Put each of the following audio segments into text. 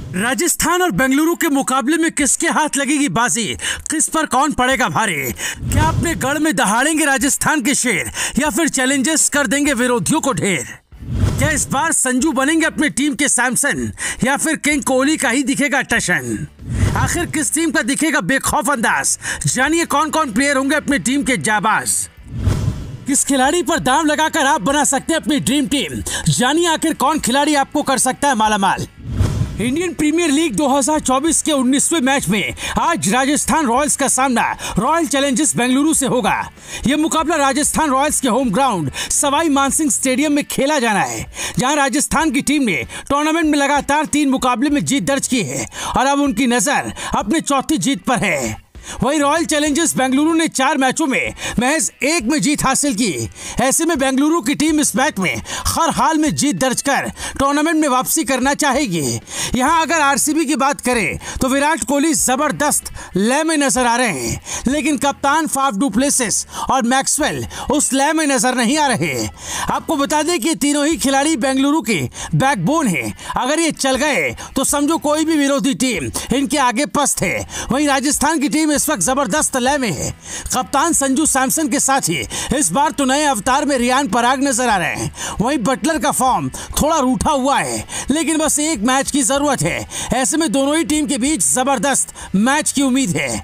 राजस्थान और बेंगलुरु के मुकाबले में किसके हाथ लगेगी बाजी, किस पर कौन पड़ेगा भारी? क्या अपने गढ़ में दहाड़ेंगे राजस्थान के शेर या फिर चैलेंजेस कर देंगे विरोधियों को ढेर? क्या इस बार संजू बनेंगे अपनी टीम के सैमसन या फिर किंग कोहली का ही दिखेगा टशन? आखिर किस टीम का दिखेगा बेखौफ अंदाज? जानिए कौन कौन प्लेयर होंगे अपनी टीम के जाबाज। किस खिलाड़ी पर दांव लगाकर आप बना सकते हैं अपनी ड्रीम टीम? जानिए आखिर कौन खिलाड़ी आपको कर सकता है मालामाल। इंडियन प्रीमियर लीग 2024 के 19वें मैच में आज राजस्थान रॉयल्स का सामना रॉयल चैलेंजर्स बेंगलुरु से होगा। यह मुकाबला राजस्थान रॉयल्स के home ground Sawai Mansingh stadium में खेला जाना है, जहां राजस्थान की टीम ने टूर्नामेंट में लगातार 3 मुकाबले में जीत दर्ज की है और अब उनकी नजर अपनी चौथी जीत पर है। वहीं रॉयल चैलेंजर्स बेंगलुरु ने 4 मैचों में महज 1 में जीत हासिल की। ऐसे में बेंगलुरु की टीम इस मैच में हर हाल में जीत दर्ज कर टूर्नामेंट में वापसी करना चाहेगी। यहां अगर आरसीबी की बात करें तो विराट कोहली जबरदस्त लय में नजर आ रहे हैं, लेकिन कप्तान फाफ डू प्लेसिस और मैक्सवेल उस लय में नजर नहीं आ रहे। आपको बता दें कि तीनों ही खिलाड़ी बेंगलुरु के बैकबोन है। अगर ये चल गए तो समझो कोई भी विरोधी टीम इनके आगे पस्त है। वहीं राजस्थान की टीम इस वक्त जबरदस्त लय में है। कप्तान संजू सैमसन के साथ ही इस बार तो नए अवतार में रियान पराग नजर आ रहे हैं। वहीं बटलर का फॉर्म थोड़ा रूठा हुआ है, लेकिन बस एक मैच की जरूरत है। ऐसे में दोनों ही टीम के बीच जबरदस्त मैच की उम्मीद है।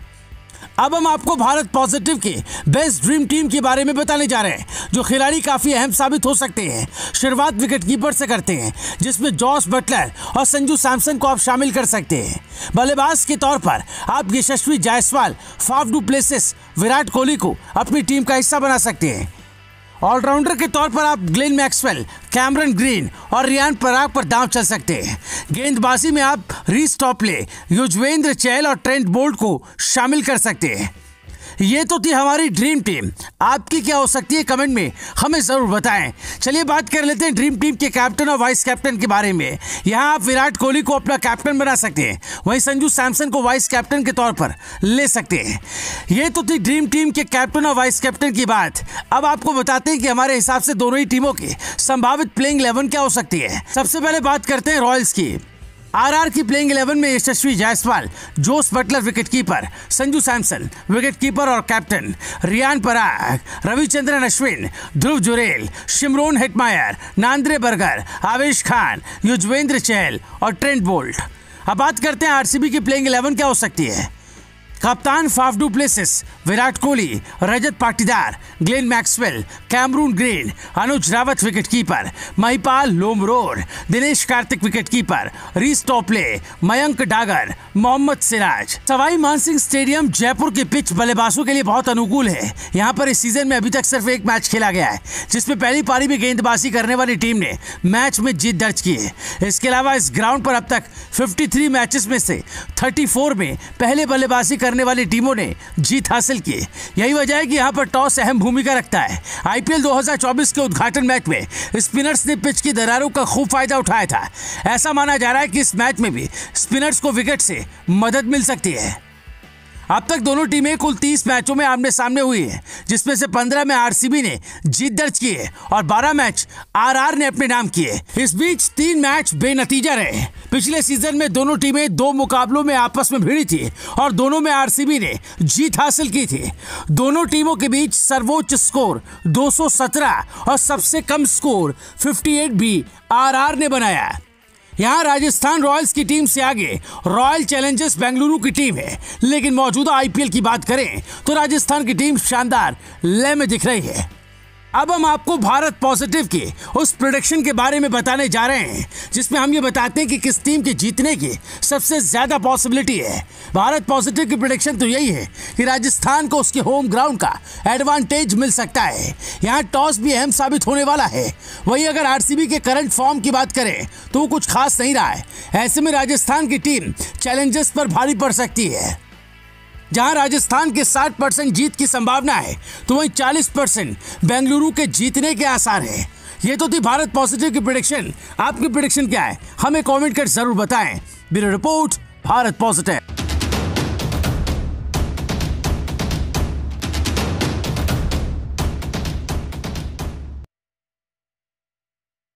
अब हम आपको भारत पॉजिटिव की बेस्ट ड्रीम टीम के बारे में बताने जा रहे हैं, जो खिलाड़ी काफी अहम साबित हो सकते हैं। शुरुआत विकेटकीपर से करते हैं, जिसमें जॉस बटलर और संजू सैमसन को आप शामिल कर सकते हैं। बल्लेबाज के तौर पर आप Yashasvi Jaiswal, Faf du Plessis, Virat Kohli को अपनी टीम का हिस्सा बना सकते हैं। ऑलराउंडर के तौर पर आप ग्लेन मैक्सवेल, कैमरन ग्रीन और रियान पराग पर दांव चल सकते हैं। गेंदबाजी में आप रीस टॉपले, युजवेंद्र चहल और ट्रेंट बोल्ट को शामिल कर सकते हैं। ये तो थी हमारी ड्रीम टीम। आपकी क्या हो सकती है कमेंट में हमें जरूर बताएं। चलिए बात कर लेते हैं ड्रीम टीम के कैप्टन और वाइस कैप्टन के बारे में। यहाँ आप विराट कोहली को अपना कैप्टन बना सकते हैं, वहीं संजू सैमसन को वाइस कैप्टन के तौर पर ले सकते हैं। ये तो थी ड्रीम टीम के कैप्टन और वाइस कैप्टन की बात। अब आपको बताते हैं कि हमारे हिसाब से दोनों ही टीमों की संभावित प्लेइंग 11 क्या हो सकती है। सबसे पहले बात करते हैं रॉयल्स की। आरआर की प्लेइंग 11 में Yashasvi Jaiswal, Jos Buttler wicketkeeper, Sanju Samson wicketkeeper और captain, Riyan Parag, Ravichandran Ashwin, Dhruv Jurel, Shimron Hetmyer, Nandre Burger, Avesh Khan, Yuzvendra Chahal और ट्रेंट बोल्ट। अब बात करते हैं आरसीबी की प्लेइंग 11 क्या हो सकती है। कप्तान Faf du Plessis, Virat Kohli, Rajat Patidar, Glenn Maxwell, Cameron Green, Anuj Rawat wicketkeeper, Mahipal Lomror, Dinesh Karthik wicketkeeper, Reece Topley, Mayank Dagar, Mohammed Siraj. Sawai Mansingh stadium Jaipur की पिच बल्लेबाजों के लिए बहुत अनुकूल है। यहाँ पर इस सीजन में अभी तक सिर्फ 1 मैच खेला गया है, जिसमें पहली पारी में गेंदबाजी करने वाली टीम ने मैच में जीत दर्ज की है। इसके अलावा इस ग्राउंड पर अब तक 53 मैचेस में से 34 में पहले बल्लेबाजी करने वाली टीमों ने जीत हासिल की। यही वजह है कि यहाँ पर टॉस अहम भूमिका रखता है। आईपीएल 2024 के उद्घाटन मैच में स्पिनर्स ने पिच की दरारों का खूब फायदा उठाया था। ऐसा माना जा रहा है कि इस मैच में भी स्पिनर्स को विकेट से मदद मिल सकती है। अब तक दोनों टीमें कुल 30 मैचों में आमने सामने हुई है, जिसमें से 15 में आरसीबी ने जीत दर्ज की है और 12 मैच आरआर ने अपने नाम किए। इस बीच 3 मैच बेनतीजा रहे। पिछले सीजन में दोनों टीमें 2 मुकाबलों में आपस में भिड़ी थी और दोनों में आरसीबी ने जीत हासिल की थी। दोनों टीमों के बीच सर्वोच्च स्कोर 217 और सबसे कम स्कोर 58 भी आरआर ने बनाया। यहाँ राजस्थान रॉयल्स की टीम से आगे रॉयल चैलेंजर्स बेंगलुरु की टीम है, लेकिन मौजूदा आईपीएल की बात करें तो राजस्थान की टीम शानदार लय में दिख रही है। अब हम आपको भारत पॉजिटिव की उस प्रेडिक्शन के बारे में बताने जा रहे हैं, जिसमें हम ये बताते हैं कि किस टीम के जीतने की सबसे ज्यादा पॉसिबिलिटी है। भारत पॉजिटिव की प्रेडिक्शन तो यही है कि राजस्थान को उसके होम ग्राउंड का एडवांटेज मिल सकता है। यहाँ टॉस भी अहम साबित होने वाला है। वहीं अगर आरसीबी के करंट फॉर्म की बात करें तो वो कुछ खास नहीं रहा है। ऐसे में राजस्थान की टीम चैलेंजर्स पर भारी पड़ सकती है। जहां राजस्थान के 60% जीत की संभावना है, तो वहीं 40% बेंगलुरु के जीतने के आसार है। ये तो थी भारत पॉजिटिव की प्रेडिक्शन। आपकी प्रेडिक्शन क्या है, हमें कमेंट कर जरूर बताएं। Bureau report, Bharat positive.